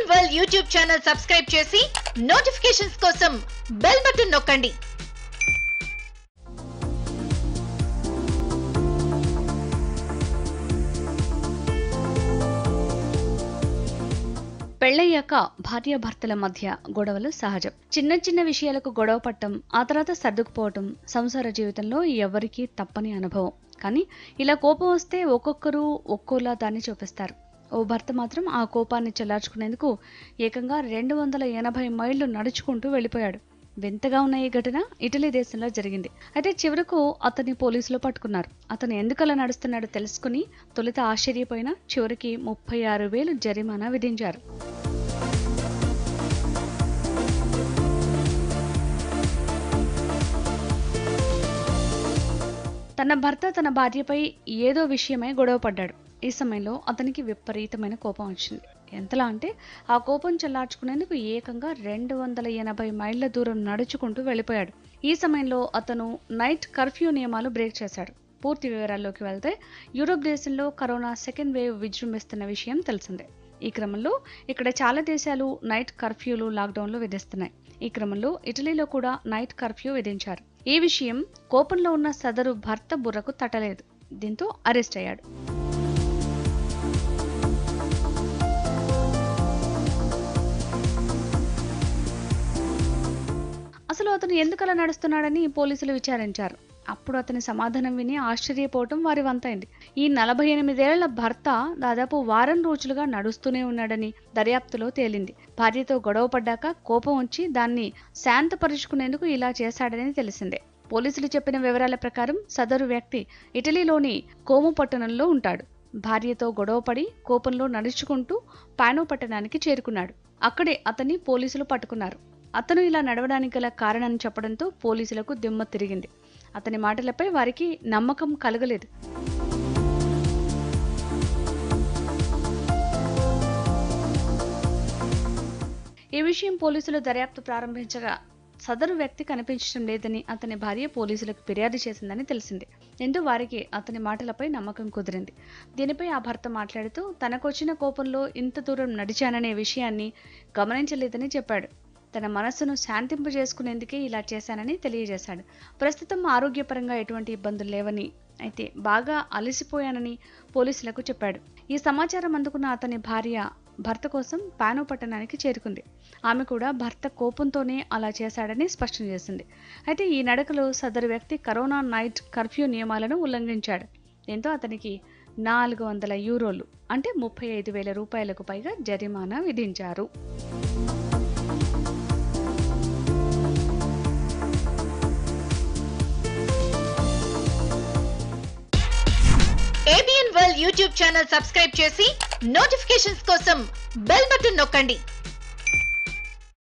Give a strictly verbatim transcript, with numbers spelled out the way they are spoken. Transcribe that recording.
ABN world YouTube channel subscribe చేసి notifications కోసం bell button నొక్కండి. పెళ్లయ్యాక భార్యాభర్తల మధ్య గొడవలు సహజం. చిన్న చిన్న విషయాలకు గొడవ పట్టడం, ఆ తర్వాత సర్దుకుపోవటం సంసార జీవితంలో ఎవరికీ తప్పని అనుభవం. కానీ ఇలా కోపం వస్తే ఒక్కొక్కరు ఒక్కోలా దాన్ని చూపిస్తారు. ఓ భర్త మాత్రం ఆ కోపాన్ని చల్లార్చుకునేందుకు ఏకంగా రెండు వందల ఎనభై మైళ్లు నడుచుకుంటూ వెళ్లిపోయాడు. వింతగా ఉన్న ఈ ఘటన ఇటలీ దేశంలో జరిగింది. అయితే చివరకు అతన్ని పోలీసులు పట్టుకున్నారు. అతను ఎందుకలా నడుస్తున్నాడో తెలుసుకుని తొలుత ఆశ్చర్యపోయినా చివరికి ముప్పై ఆరు వేలు జరిమానా విధించారు. తన భర్త తన భార్యపై ఏదో విషయమై గొడవ పడ్డాడు. ఈ సమయంలో అతనికి విపరీతమైన కోపం వచ్చింది. ఎంతలా అంటే ఆ కోపం చల్లార్చుకునేందుకు ఏకంగా రెండు వందల ఎనభై మైళ్ల దూరం నడుచుకుంటూ వెళ్ళిపోయాడు. ఈ సమయంలో అతను నైట్ కర్ఫ్యూ నియమాలు బ్రేక్ చేశాడు. పూర్తి వివరాల్లోకి వెళ్తే యూరోప్ దేశంలో కరోనా సెకండ్ వేవ్ విజృంభిస్తున్న విషయం తెలిసిందే. ఈ క్రమంలో ఇక్కడ చాలా దేశాలు నైట్ కర్ఫ్యూలు లాక్డౌన్లు విధిస్తున్నాయి. ఈ క్రమంలో ఇటలీలో కూడా నైట్ కర్ఫ్యూ విధించారు. ఈ విషయం కోపంలో ఉన్న సదరు భర్త బుర్రకు తట్టలేదు. దీంతో అరెస్ట్ అయ్యాడు. అసలు అతను ఎందుకలా నడుస్తున్నాడని పోలీసులు విచారించారు. అప్పుడు అతని సమాధానం విని ఆశ్చర్యపోవటం వారి వంతైంది. ఈ నలభై ఎనిమిదేళ్ల భర్త దాదాపు వారం రోజులుగా నడుస్తూనే ఉన్నాడని దర్యాప్తులో తేలింది. భార్యతో గొడవ పడ్డాక కోపం వచ్చి దాన్ని శాంతపరుచుకునేందుకు ఇలా చేశాడని తెలిసిందే. పోలీసులు చెప్పిన వివరాల ప్రకారం సదరు వ్యక్తి ఇటలీలోని కోము పట్టణంలో ఉంటాడు. భార్యతో గొడవపడి కోపంలో నడుచుకుంటూ పానో పట్టణానికి చేరుకున్నాడు. అక్కడే అతన్ని పోలీసులు పట్టుకున్నారు. అతను ఇలా నడవడానికి గల కారణాన్ని చెప్పడంతో పోలీసులకు దిమ్మ తిరిగింది. అతని మాటలపై వారికి నమ్మకం కలగలేదు. ఈ విషయం పోలీసులు దర్యాప్తు ప్రారంభించగా సదరు వ్యక్తి కనిపించడం లేదని అతని భార్య పోలీసులకు ఫిర్యాదు చేసిందని తెలిసింది. దీంతో వారికి అతని మాటలపై నమ్మకం కుదిరింది. దీనిపై ఆ భర్త మాట్లాడుతూ తనకొచ్చిన కోపంలో ఇంత దూరం నడిచాననే విషయాన్ని గమనించలేదని చెప్పాడు. తన మనస్సును శాంతింపజేసుకునేందుకే ఇలా చేశానని తెలియజేశాడు. ప్రస్తుతం ఆరోగ్యపరంగా ఎటువంటి ఇబ్బందులు లేవని, అయితే బాగా అలసిపోయానని పోలీసులకు చెప్పాడు. ఈ సమాచారం అందుకున్న అతని భార్య భర్త కోసం పానో పట్టణానికి చేరుకుంది. ఆమె కూడా భర్త కోపంతోనే అలా చేశాడని స్పష్టం చేసింది. అయితే ఈ నడకలో సదరు వ్యక్తి కరోనా నైట్ కర్ఫ్యూ నియమాలను ఉల్లంఘించాడు. దీంతో అతనికి నాలుగు వందల యూరోలు అంటే ముప్పై ఐదు వేల రూపాయలకు పైగా జరిమానా విధించారు. ABN world YouTube channel subscribe చేసి నోటిఫికేషన్స్ కోసం బెల్ బటన్ నొక్కండి.